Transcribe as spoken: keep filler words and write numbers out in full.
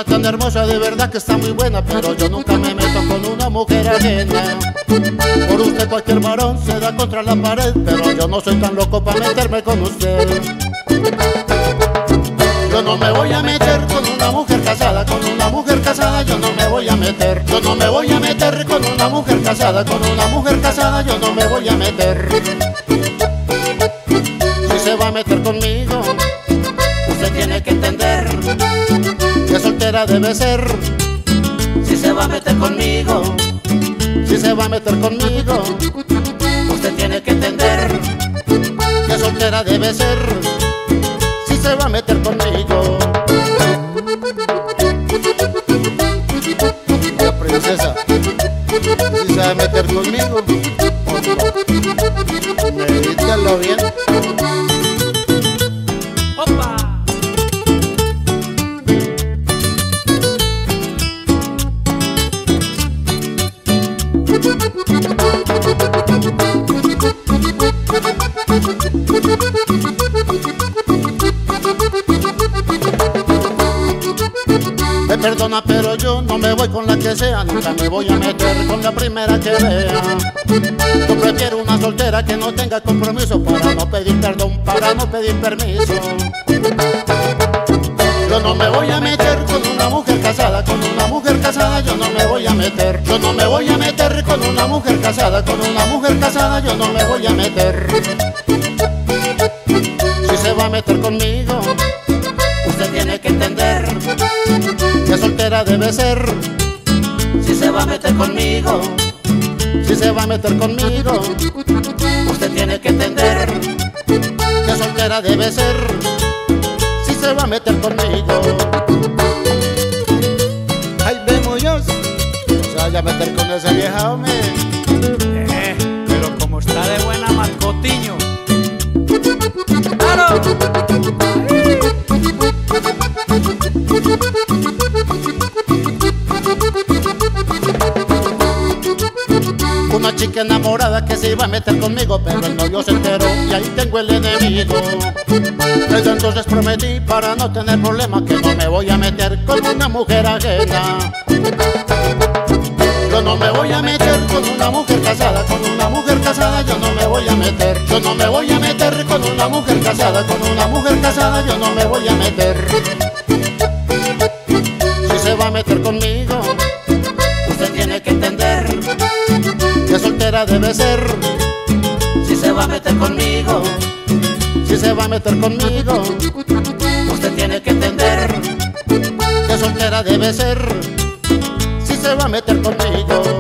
niña tan hermosa, de verdad que está muy buena, pero yo nunca me meto con una mujer ajena. Por usted cualquier varón se da contra la pared, pero yo no soy tan loco para meterme con usted. Yo no me voy a meter con una mujer casada, con una mujer casada yo no me voy a meter. Yo no me voy a meter con una mujer casada, con una mujer casada yo no me voy a meter. Si se va a meter conmigo, usted tiene que entender que soltera debe ser. Si se va a meter conmigo, si se va a meter conmigo, usted tiene que entender que soltera debe ser. Si se va a meter conmigo. La princesa, si se va a meter conmigo, medítalo bien. ¡Opa! Me perdona, pero yo no me voy con la que sea, nunca me voy a meter con la primera que vea. Yo prefiero una soltera que no tenga compromiso, para no pedir perdón, para no pedir permiso. Yo no me voy a meter con una mujer casada, con una mujer casada yo no me voy a meter. Yo no me voy a meter con una mujer casada, con una mujer casada yo no me voy a meter. Si se va a meter conmigo, usted tiene que entender que soltera debe ser. Si se va a meter conmigo, si se va a meter conmigo, usted tiene que entender que soltera debe ser. Si se va a meter conmigo. Ay, vemos yo, se vaya a meter con esa vieja, hombre. Eh, pero como está de buena Marcotiño. ¡Claro! Una chica enamorada que se iba a meter conmigo, pero el novio se enteró y ahí tengo el enemigo. Desde entonces prometí, para no tener problema, que no me voy a meter con una mujer ajena. Yo no me voy a meter con una mujer casada, con una mujer casada yo no me voy a meter. Yo no me voy a meter con una mujer casada, con una mujer casada yo no me voy a meter. Si se va a meter conmigo, usted tiene que entender que soltera debe ser. Si se va a meter conmigo, si se va a meter conmigo, usted tiene que entender que soltera debe ser. Si se va a meter conmigo.